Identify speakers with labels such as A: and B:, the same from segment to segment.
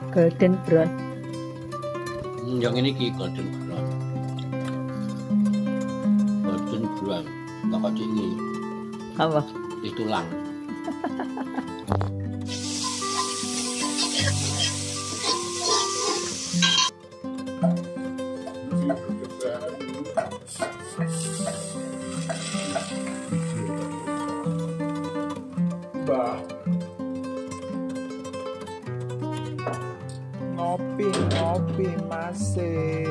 A: Golden brown.
B: Yang ini ki golden brown. Golden brown. Enggak kok ini.
A: Apa?
B: Di tulang.
C: Ngopi masih.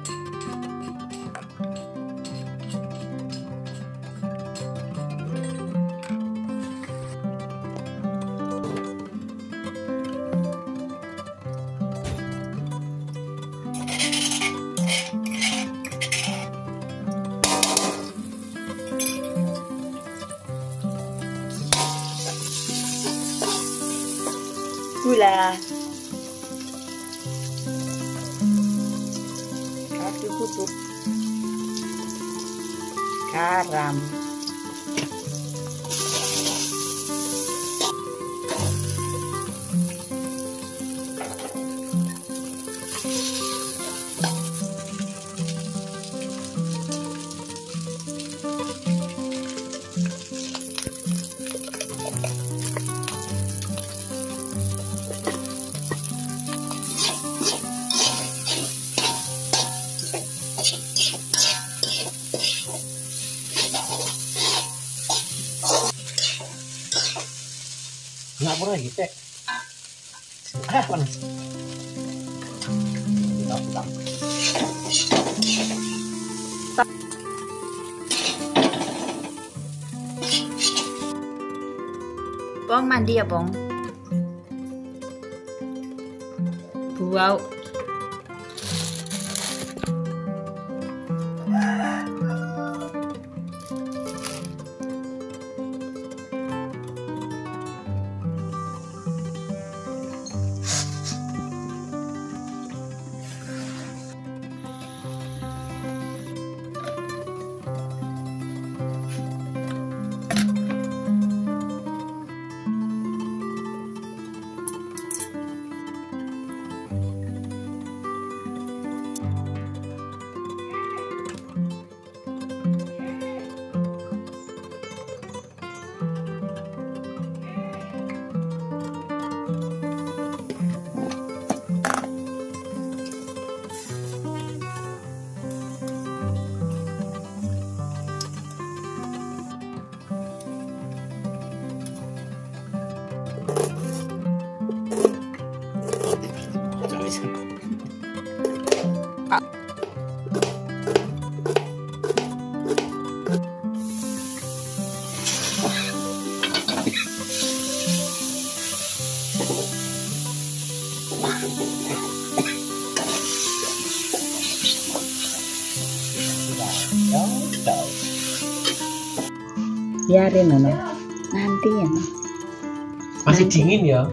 A: Gula. Kasih bubuk. Garam.
B: Nggak pernah gitu. Panas. Putar.
A: Bong mandi ya, Bong. Buau. Biarin Nono. Nanti ya.
B: Masih dingin ya.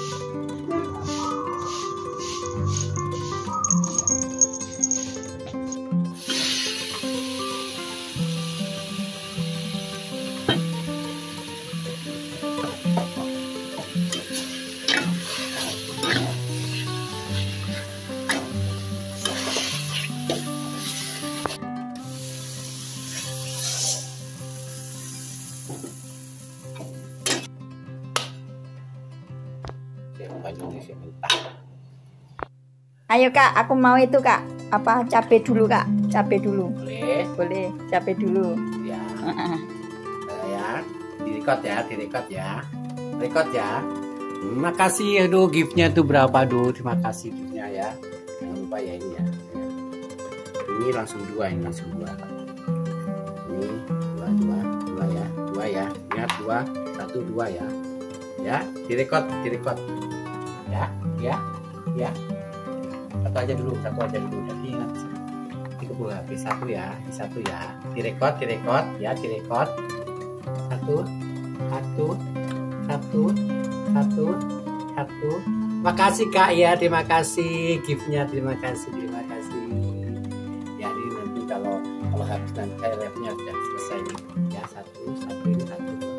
A: Ayo Kak, aku mau itu Kak. Apa cabai dulu Kak? Cabai dulu.
B: Boleh.
A: Boleh, cabai dulu.
B: Ya. Ya. Direkod ya, Rekod ya. Terima kasih, aduh giftnya tuh berapa, aduh terima kasih giftnya ya. Jangan lupa ya ini ya. Ini langsung dua. Ini dua ya. Ingat 2, 1, 2 ya. Ya, direkod. Ya. Satu aja dulu. Jadi ingat. Itu pula habis satu ya. Direkod ya, direkod. Satu. Makasih Kak ya, terima kasih giftnya, terima kasih. Ya ini nanti kalau habis nanti live-nya sudah selesai ya, satu.